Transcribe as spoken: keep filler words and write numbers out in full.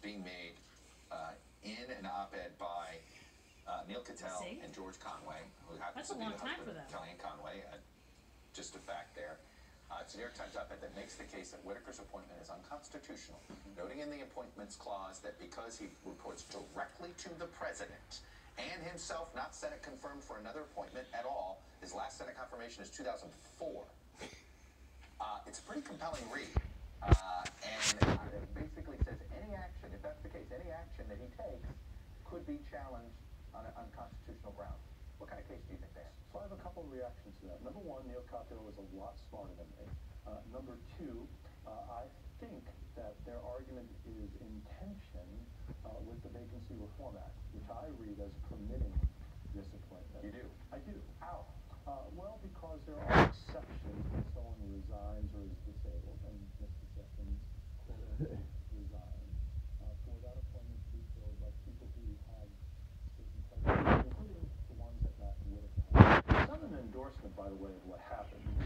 being made uh, in an op-ed by uh, Neil Cattell See? and George Conway, who happens That's a to be long the time husband for of them. Kellyanne Conway. Uh, just a fact there. Uh, it's a New York Times op-ed that makes the case that Whitaker's appointment is unconstitutional, mm-hmm. noting in the Appointments Clause that because he reports directly to the president and himself not Senate confirmed for another appointment at all, his last Senate confirmation is two thousand four. Uh, it's a pretty compelling read. Uh, and it basically says any action, if that's the case, any action that he takes could be challenged on, a, on constitutional grounds. What kind of case do you think they have? So I have a couple of reactions to that. Number one, Neil Cattell is a lot smarter than me. Uh, number two, uh, I think that their argument is in tension uh, with the Vacancy Reform Act, which I read as permitting this appointment. You do? I do. How? Uh, well, because there are exceptions when someone resigns or is disabled, and Mister Sessions resigned uh, for that appointment to be filled by people who have certain criteria, including the ones that Matt Whitaker has. It's not an endorsement, by the way, of what happened.